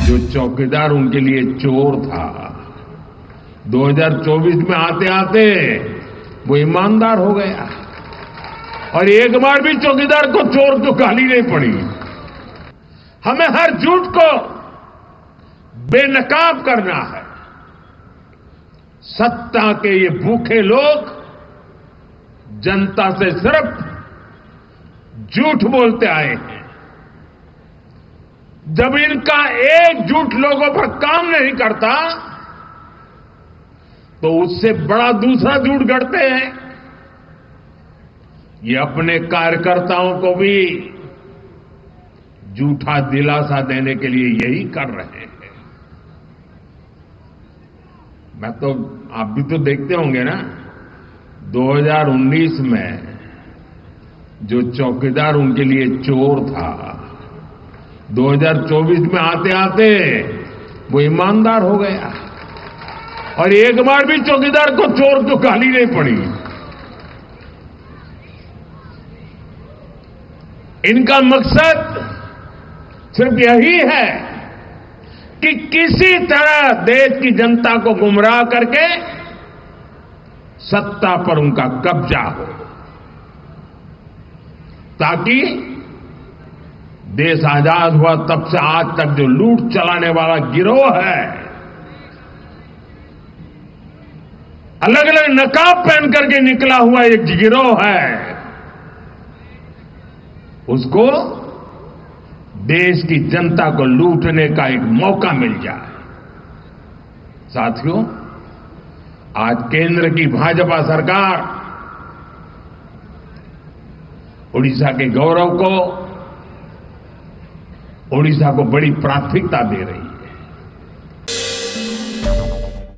जो चौकीदार उनके लिए चोर था, 2024 में आते आते वो ईमानदार हो गया और एक बार भी चौकीदार को चोर तो गाली नहीं पड़ी। हमें हर झूठ को बेनकाब करना है। सत्ता के ये भूखे लोग जनता से सिर्फ झूठ बोलते आए हैं। जब इनका एक झूठ लोगों पर काम नहीं करता तो उससे बड़ा दूसरा झूठ गढ़ते हैं। ये अपने कार्यकर्ताओं को भी झूठा दिलासा देने के लिए यही कर रहे हैं। मैं तो आप भी तो देखते होंगे ना, 2019 में जो चौकीदार उनके लिए चोर था, 2024 में आते आते वो ईमानदार हो गया और एक बार भी चौकीदार को चोर तो गाली नहीं पड़ी। इनका मकसद सिर्फ यही है कि किसी तरह देश की जनता को गुमराह करके सत्ता पर उनका कब्जा हो, ताकि देश आजाद हुआ तब से आज तक जो लूट चलाने वाला गिरोह है, अलग अलग नकाब पहन करके निकला हुआ एक गिरोह है, उसको देश की जनता को लूटने का एक मौका मिल जाए। साथियों, आज केंद्र की भाजपा सरकार उड़ीसा के गौरव को, उड़ीसा को बड़ी प्राथमिकता दे रही है।